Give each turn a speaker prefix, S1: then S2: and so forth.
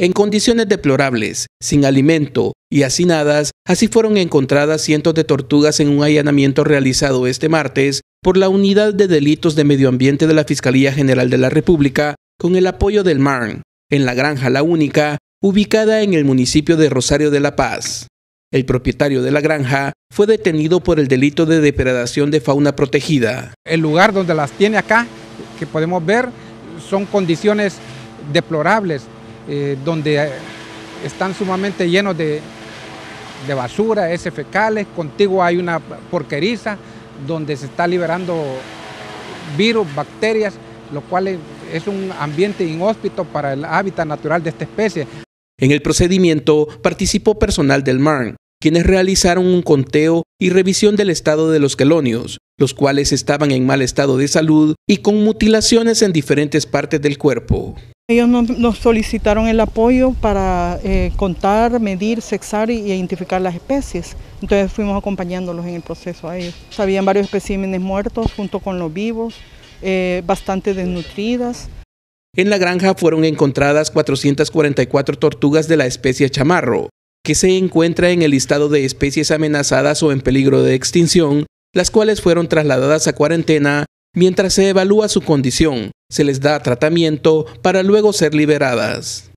S1: En condiciones deplorables, sin alimento y hacinadas, así fueron encontradas cientos de tortugas en un allanamiento realizado este martes por la Unidad de Delitos de Medio Ambiente de la Fiscalía General de la República, con el apoyo del MARN, en la granja La Única, ubicada en el municipio de Rosario de la Paz. El propietario de la granja fue detenido por el delito de depredación de fauna protegida.
S2: El lugar donde las tiene acá, que podemos ver, son condiciones deplorables, donde están sumamente llenos de basura, heces fecales. Contigo hay una porqueriza donde se está liberando virus, bacterias, lo cual es un ambiente inhóspito para el hábitat natural de esta especie.
S1: En el procedimiento participó personal del MARN, quienes realizaron un conteo y revisión del estado de los quelonios, los cuales estaban en mal estado de salud y con mutilaciones en diferentes partes del cuerpo.
S3: Ellos nos solicitaron el apoyo para contar, medir, sexar e identificar las especies. Entonces fuimos acompañándolos en el proceso a ellos. Habían varios especímenes muertos junto con los vivos, bastante desnutridas.
S1: En la granja fueron encontradas 444 tortugas de la especie chamarro, que se encuentra en el listado de especies amenazadas o en peligro de extinción, las cuales fueron trasladadas a cuarentena mientras se evalúa su condición. Se les da tratamiento para luego ser liberadas.